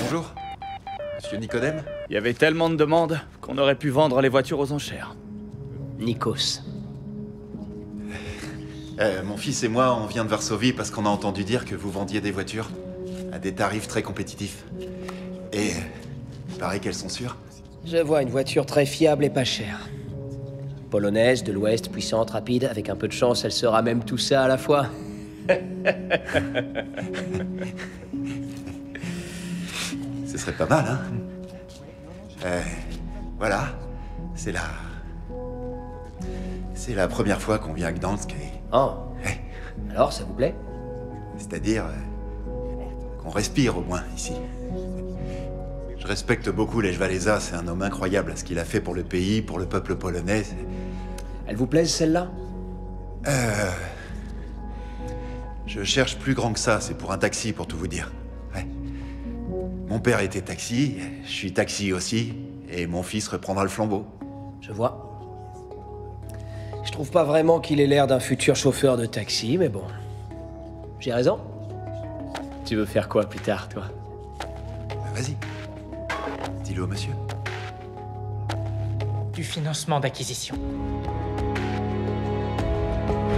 Bonjour. Monsieur Nicodème? Il y avait tellement de demandes qu'on aurait pu vendre les voitures aux enchères. Nikos. Mon fils et moi, on vient de Varsovie parce qu'on a entendu dire que vous vendiez des voitures à des tarifs très compétitifs. Et il paraît qu'elles sont sûres. Je vois une voiture très fiable et pas chère. Polonaise, de l'Ouest, puissante, rapide, avec un peu de chance, elle sera même tout ça à la fois. Ce serait pas mal, hein? Voilà. C'est la première fois qu'on vient à Gdansk et... Oh. Ouais. Alors, ça vous plaît? C'est-à-dire qu'on respire au moins ici. Je respecte beaucoup Lech Walesa, c'est un homme incroyable à ce qu'il a fait pour le pays, pour le peuple polonais. Elle vous plaise, celle-là? Je cherche plus grand que ça, c'est pour un taxi, pour tout vous dire. Ouais. Mon père était taxi, je suis taxi aussi, et mon fils reprendra le flambeau. Je vois. Je trouve pas vraiment qu'il ait l'air d'un futur chauffeur de taxi, mais bon. J'ai raison? Tu veux faire quoi plus tard, toi? Vas-y. Dis-le au monsieur. Du financement d'acquisition.